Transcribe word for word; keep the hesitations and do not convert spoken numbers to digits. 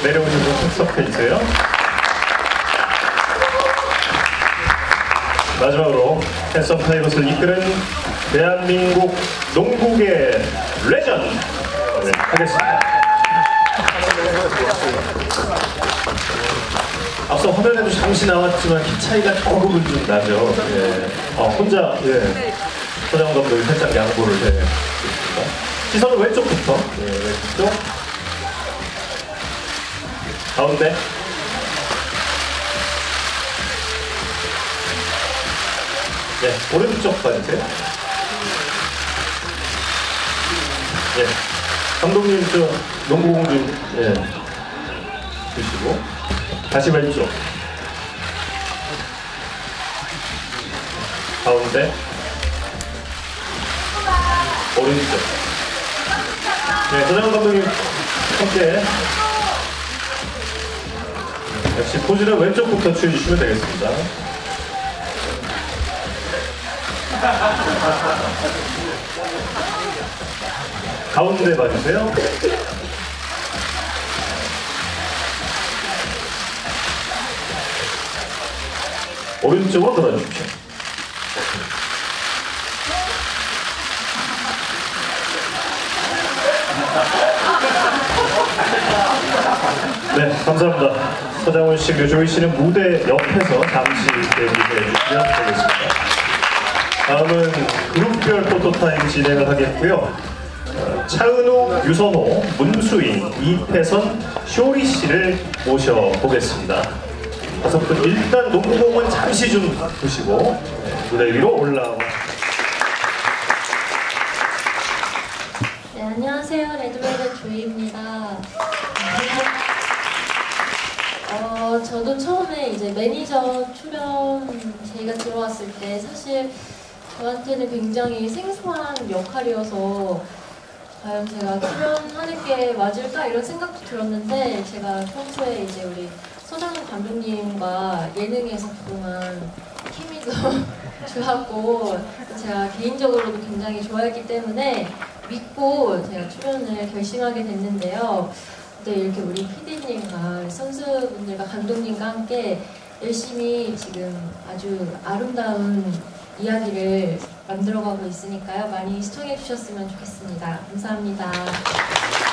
내려오셔서 출석해주세요. 마지막으로 핸섬 타이거스를 이끄는 대한민국 농구계 레전드 네, 하겠습니다. 앞서 화면에도 잠시 나왔지만 키 차이가 조금은 좀 나죠. 예. 어, 혼자 예. 서장 감독이 살짝 양보를 해주셨습니다. 시선은 왼쪽부터 예, 왼쪽 가운데 예, 오른쪽 봐주세요. 예, 감독님 저 농구공 좀 예, 주시고 다시 왼쪽 가운데 오른쪽 네, 서장 감독님 함께 역시 포즈는 왼쪽부터 취해주시면 되겠습니다. 가운데 봐주세요. 오른쪽으로 돌아주십시오. 네, 감사합니다. 서장훈 씨, 그리고 조이 씨는 무대 옆에서 잠시 대기해 주시면 되겠습니다. 다음은 그룹별 포토타임 진행을 하겠고요. 차은우, 유선호, 문수인, 이태선, 쇼리 씨를 모셔보겠습니다. 다섯 분 일단 농구공은 잠시 좀 보시고 무대 위로 올라와. 네, 안녕하세요. 레드벨벳 조이입니다. 어, 저도 처음에 이제 매니저 출연 제의가 들어왔을 때 사실 저한테는 굉장히 생소한 역할이어서 과연 제가 출연하는 게 맞을까 이런 생각도 들었는데 제가 평소에 이제 우리 서장훈 감독님과 예능에서 그동안 케미도 좋았고 제가 개인적으로도 굉장히 좋아했기 때문에 믿고 제가 출연을 결심하게 됐는데요. 네, 이렇게 우리 피디님과 선수분들과 감독님과 함께 열심히 지금 아주 아름다운 이야기를 만들어가고 있으니까요. 많이 시청해 주셨으면 좋겠습니다. 감사합니다.